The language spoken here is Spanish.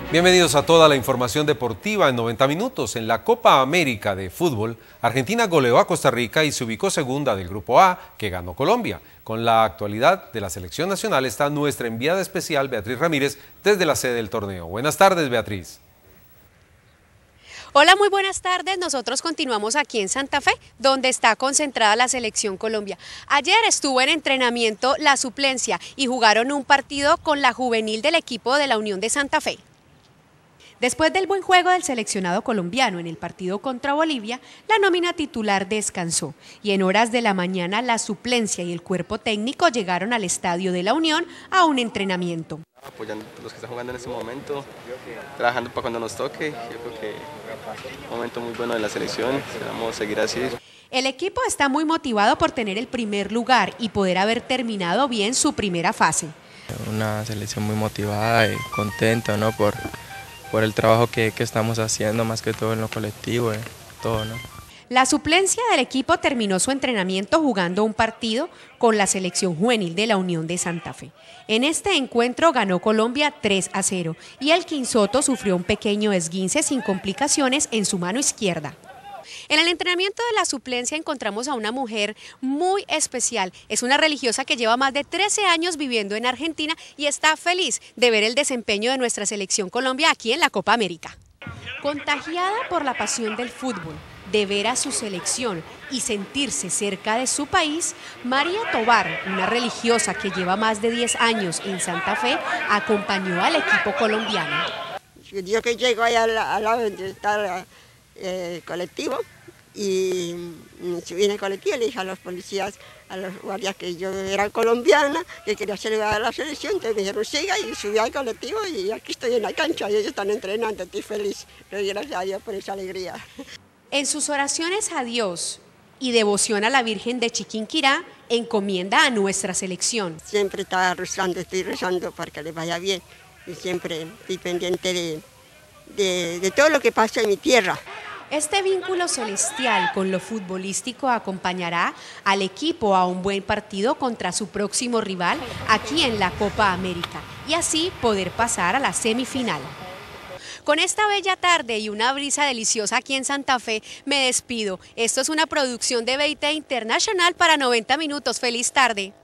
Bienvenidos a toda la información deportiva en 90 minutos. En la Copa América de Fútbol, Argentina goleó a Costa Rica y se ubicó segunda del Grupo A, que ganó Colombia. Con la actualidad de la selección nacional está nuestra enviada especial Beatriz Ramírez desde la sede del torneo. Buenas tardes, Beatriz. Hola, muy buenas tardes. Nosotros continuamos aquí en Santa Fe, donde está concentrada la selección Colombia. Ayer estuvo en entrenamiento la suplencia y jugaron un partido con la juvenil del equipo de la Unión de Santa Fe. Después del buen juego del seleccionado colombiano en el partido contra Bolivia, la nómina titular descansó y en horas de la mañana la suplencia y el cuerpo técnico llegaron al estadio de la Unión a un entrenamiento. Apoyando a los que están jugando en este momento, trabajando para cuando nos toque. Yo creo que un momento muy bueno de la selección, esperamos seguir así. El equipo está muy motivado por tener el primer lugar y poder haber terminado bien su primera fase. Una selección muy motivada y contenta, ¿no? por el trabajo que estamos haciendo, más que todo en lo colectivo, todo, ¿no? La suplencia del equipo terminó su entrenamiento jugando un partido con la selección juvenil de la Unión de Santa Fe. En este encuentro ganó Colombia 3-0 y el Quinsoto sufrió un pequeño esguince sin complicaciones en su mano izquierda. En el entrenamiento de la suplencia encontramos a una mujer muy especial. Es una religiosa que lleva más de 13 años viviendo en Argentina y está feliz de ver el desempeño de nuestra selección Colombia aquí en la Copa América. Contagiada por la pasión del fútbol, de ver a su selección y sentirse cerca de su país, María Tobar, una religiosa que lleva más de 10 años en Santa Fe, acompañó al equipo colombiano. Yo que llego allá al lado donde está el colectivo y subí en el colectivo y le dije a los policías, a los guardias que yo era colombiana, que quería celebrar a la selección, entonces me dijeron siga y subí al colectivo y aquí estoy en la cancha y ellos están entrenando, estoy feliz, pero gracias a Dios por esa alegría. En sus oraciones a Dios y devoción a la Virgen de Chiquinquirá, encomienda a nuestra selección. Siempre estoy rezando para que les vaya bien y siempre estoy pendiente de todo lo que pasa en mi tierra. Este vínculo celestial con lo futbolístico acompañará al equipo a un buen partido contra su próximo rival aquí en la Copa América y así poder pasar a la semifinal. Con esta bella tarde y una brisa deliciosa aquí en Santa Fe, me despido. Esto es una producción de BIT Internacional para 90 minutos. ¡Feliz tarde!